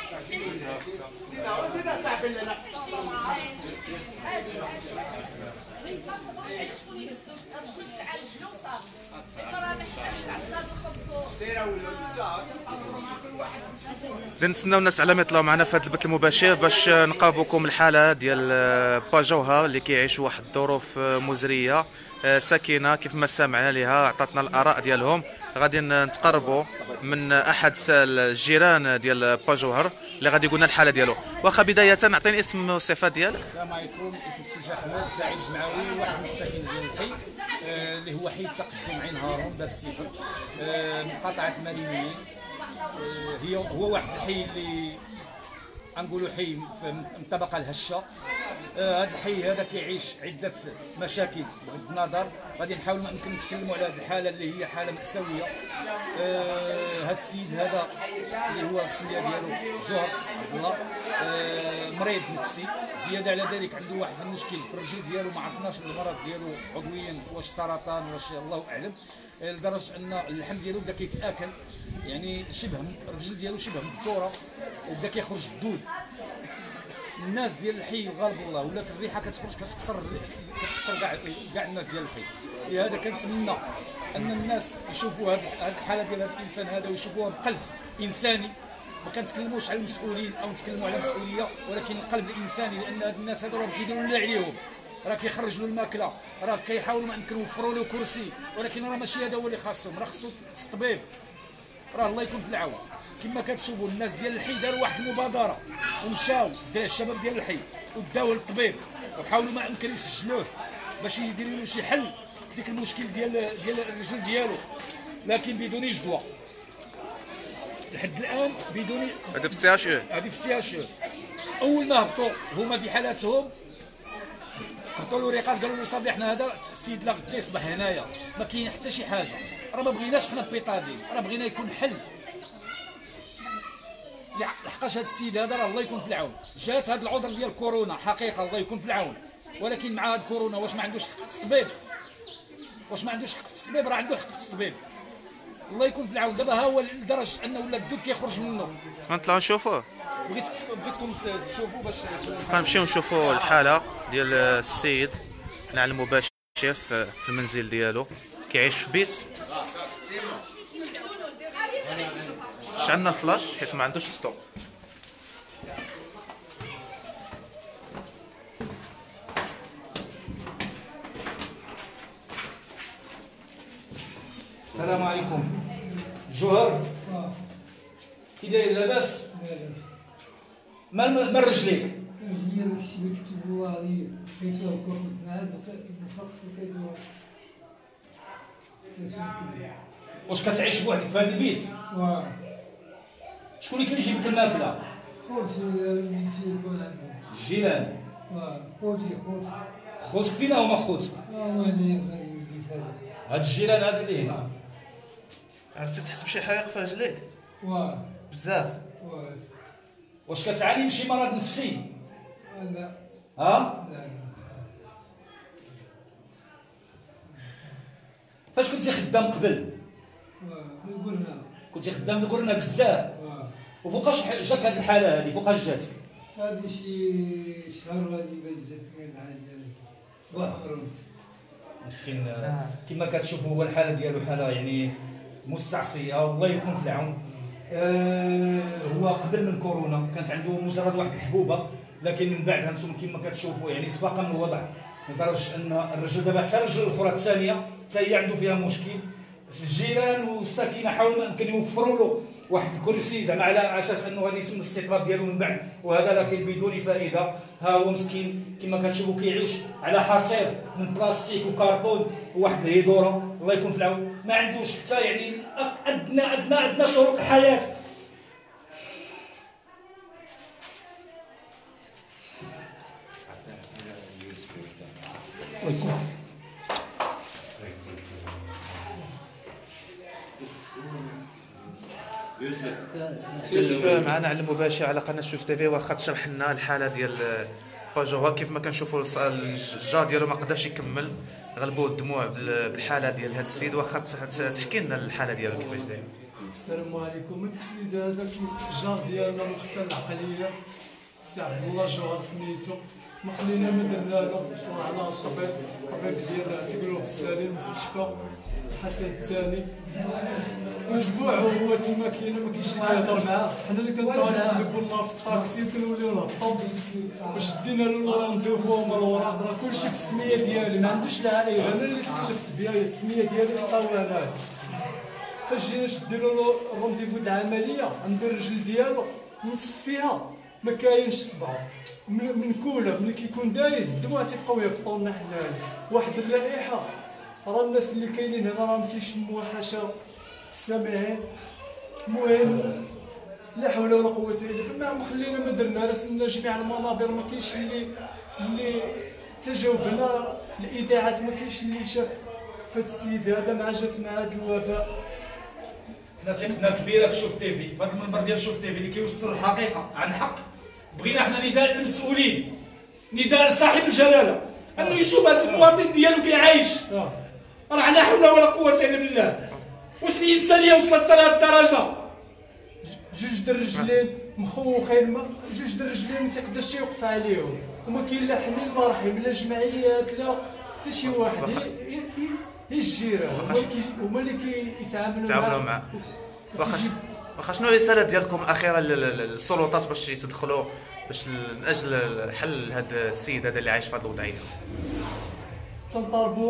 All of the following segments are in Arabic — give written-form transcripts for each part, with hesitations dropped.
نتسناو الناس على ما يطلعوا معنا في هذا البث المباشر باش نقابوكم الحاله ديال با جوهر اللي كيعيشوا واحد الظروف مزريه. ساكنه كيف ما سمعنا لها عطاتنا الاراء ديالهم. غادي نتقربوا من احد الجيران ديال با جوهر اللي غادي يقولنا الحاله ديالو. واخا بدايه اعطيني اسم والصفات ديالك. السلام عليكم. اسم السي احمد، فاعل جمعوي، واحد من الساكنه ديال الحي اللي هو حي تقدم عين هارون باب السيفر، مقاطعه المرينيين. هو واحد الحي اللي غنقولوا حي من الطبقه الهشه. هذا الحي هذا كيعيش عده مشاكل بغض النظر. غادي نحاول ما يمكن نتكلموا على هذه الحاله اللي هي حاله مأساويه. هذا السيد هذا اللي هو السميه ديالو جوهر عبد الله، مريض نفسي. زياده على ذلك عنده واحد المشكل في الرجل ديالو، ما عرفناش المرض ديالو عضويا واش سرطان واش الله اعلم، لدرجه ان اللحم ديالو بدا كيتاكل، يعني شبه الرجل ديالو شبه مكسوره وبدا كيخرج الدود. الناس ديال الحي الغالب والله ولات الريحه كتخرج كتكسر كاع الناس ديال الحي. لهذا كنتمنى ان الناس يشوفوا هذه الحاله ديال هذا الانسان هذا ويشوفوها بقلب انساني. ما كنتكلموش على المسؤولين او نتكلموا على مسؤوليه، ولكن القلب الانساني، لان هاد الناس هادو راه كيديروا اللي عليهم. راه كيخرج له الماكله، راه كيحاولوا ما يمكن يوفروا له كرسي، ولكن راه ماشي هذا هو اللي خاصهم، راه خصو الطبيب. راه الله يكون في العون. كما كتشوفوا الناس ديال الحي داروا واحد المبادره ومشاو الشباب ديال الحي وداوه للطبيب وحاولوا ما يمكن يسجلوه باش يديروا له شي حل ديك المشكل ديال الرجل ديالو، لكن بدون جدوى لحد الان. بدون هذا في السي اش او. هذه في السي اش او. اول ما هبطوا هما في حالاتهم هبطوا له ريقات، قالوا له صافي حنا هذا السيد لا غدا يصبح هنايا ما كاين حتى شي حاجه. راه ما بغيناش حنا بيطادين، راه بغينا يكون حل. لحقاش هذا السيد هذا راه الله يكون في العون. جات هذا العذر ديال كورونا حقيقه الله يكون في العون، ولكن مع هذا كورونا واش ما عندوش حق في الطبيب؟ واش ما عندوش حق في الطبيب؟ راه عنده حق في الطبيب. الله يكون في العون. دابا ها هو لدرجه انه ولا الدود كيخرج منه. غنطلعوا نشوفوه. بغيتكم تشوفوا باش غنمشيو نشوفوا الحاله ديال السيد على المباشر في المنزل ديالو. كيعيش في بيت. شعلنا الفلاش حيت ما عندوش الضوء. السلام عليكم. جوهر كي داير؟ لاباس؟ ما رجليك؟ واش كتعيش بوحدك في هذا البيت؟ شكون اللي كيجيب لك الماكله؟ خوتي يكون عندهم. الجيران؟ خوتي. خوتك فين هما خوتك؟ هاد الجيران هذا اللي هنا. عرفتي تحس بشي حريق في رجليك؟ بزاف. واش كتعاني من شي مرض نفسي؟ لا. ها؟ لا. فاش كنتي خدام قبل؟ قلنا. كنتي خدام قلنا بزاف. وفوقاش جاك هاد الحاله هادي؟ فوقاش جاتك؟ هذه شي شهر هذه باش جاتني الحاجه. مسكين. كما كتشوفوا هو الحاله ديالو حاله يعني مستعصيه والله يكون في العون. هو قبل من كورونا كانت عنده مجرد واحد الحبوبه، لكن من بعد هانتوما كما كتشوفوا يعني تفاقم الوضع لدرجه ان الرجل دابا حتى الرجل الاخرى الثانيه حتى هي عنده فيها مشكل. الجيران والساكنه حاولوا ما يمكن يوفروا له واحد الكرسي زعما على اساس انه غادي يتم الاستقبال ديالو من بعد، وهذا لكن بدون فائده. ها هو مسكين كما كتشوفوا كيعيش على حصير من بلاستيك وكرتون وواحد الهيدوره الله يكون في العون. ما عندوش حتى يعني ادنى شروط الحياه. يوسف معنا على المباشر على قناه شوف تيفي، واخا تشرح لنا الحاله ديال با جوهر. كيف ما كنشوفوا الجار ديالو ما قدرش يكمل، غلبوه الدموع بالحاله ديال هذا السيد. واخا تحكي لنا الحاله ديالو كيفاش داير؟ السلام عليكم. هاد السيد هذا الجار ديالنا مختل العقليه، سي عبد الله جوهر سميتو، ما خلينا ما درنا له، طلعنا الطبيب ديال تيقولوا بالسالي المستشفى الحسن الثاني، اسبوع وهو تما كاين ما كاينش اللي كيهضر معاه. حنا اللي كنطالعوا كنا في الطاكسي وكنوليو نهبطوا وشدينا له الرونديفو من الورا، راه كلشي بالسميه ديالي، ما عندوش العائله، انا اللي تكلفت بها، هي السميه ديالي لقاوها انايا. فاش جينا شدينا له الرونديفو د العمليه عند الرجل ديالو، نص فيها ما كاينش صبعو، من كوله ملي كيكون دايز الدموع تيبقاو يهبطوا لنا حنايا. واحد الرائحه راه الناس اللي كاينين هنا راهم تيشموها حاشا السامعين. المهم لا حول ولا قوه الا بالله، ما خلينا ما درنا، راسلنا جميع المنابر، ما كاينش اللي تجاوبنا، الاذاعات ما كاينش اللي شاف فهاد السيد هذا مع جات مع هذا الوباء. حنا ثقتنا كبيره في شوف تيفي، في هذا المنبر ديال شوف تيفي اللي كيوصل الحقيقه عن حق. بغينا حنا نداء للمسؤولين، نداء لصاحب الجلاله انه يشوف هذا المواطن ديالو كيعايش. راه لا حول ولا قوه الا بالله. واش الانسانيه وصلت لهاد الدرجه؟ جوج د الرجلين مخوخين، جوج د الرجلين ما تيقدرش يوقف عليهم، وما كاين لا حنين لا رحيم لا جمعيات لا حتى شي واحد، هي الجيران هما اللي كيتعاملوا معاه. واخا شنو الرساله ديالكم الاخيره للسلطات باش يتدخلوا باش من اجل حل هذا السيد هذا اللي عايش في هذه الوضعيه؟ تنطالبوا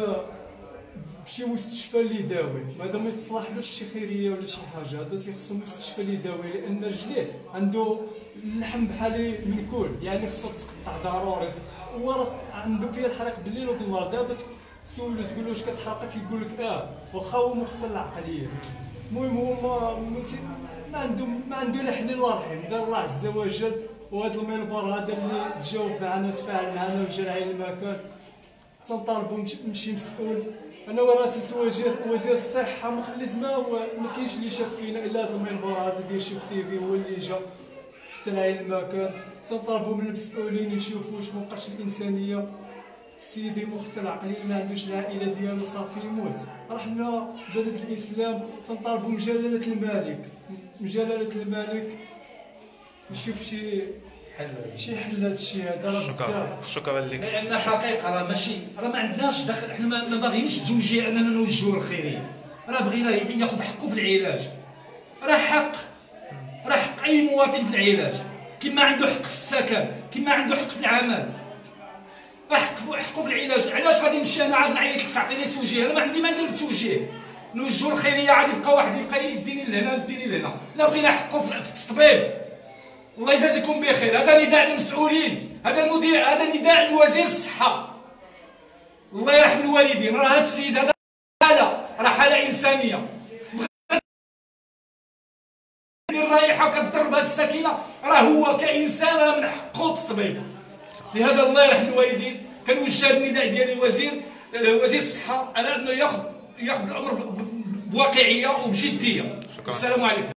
بشي مستشفى اللي يداوي، هذا ما يصلحلوش شي خيريه ولا شي حاجه، هذا تيخصو مستشفى اللي يداوي، لان رجليه عنده اللحم بحال منكول، يعني خصو تقطع ضروري، هو راه عنده فيها الحريق بالليل وبالنهار. دابا تسولو تقول له واش كتحرقك، يقول لك واخا هو مختل العقليه. المهم هو ما عنده لا حنين لا رحيم، قال الله عز وجل. وهذا المنبر هذا اللي تجاوب معنا وتفاعل معنا وجا لعين المكان، تنطالبوا من شي مسؤول. انا وراسلت وزير الصحه، ما خليت ما كاينش اللي شاف فينا الا هذا المنبر هذا ديال شوف تيفي هو اللي جا حتى لعين المكان. تنطالبوا من المسؤولين يشوفوا واش مابقاش الانسانيه. سيدي مختل العقليه ما عندوش العائله ديالو، صافي يموت. راه حنا بلد الاسلام تنطالبوا من جلاله الملك يشوف شي حل هذا الشيء هذا. راه بزاف. شكرا لك. لان حقيقه راه ماشي، راه ما عندناش دخل، حنا ما باغيينش التوجيه اننا نوجهوا الخيريه، راه بغينا ياخذ حقه في العلاج. راه حق اي مواطن في العلاج، كما عنده حق في السكن، كما عنده حق في العمل، حقه في العلاج. علاش غادي نمشي انا عاد نعيط لك تعطيني توجيه؟ انا ما عندي ما ندير بالتوجيه. نوجهوا الخيريه عاد يبقى واحد يبقى يديني لهنا يديني لهنا. لا بغينا حقه في التطبيب. الله يجازيكم بخير. هذا نداء للمسؤولين، هذا نداء لوزير الصحه، الله يرحم الوالدين. راه هذا السيد هذا راه حاله انسانيه، الرائحه كتضرب هذه السكينه، راه هو كانسان راه من حقه التطبيب. لهذا الله يرحم الوالدين كنوجه النداء ديالي لوزير الصحه على انه ياخذ الامر بواقعيه وبجديه. السلام عليكم.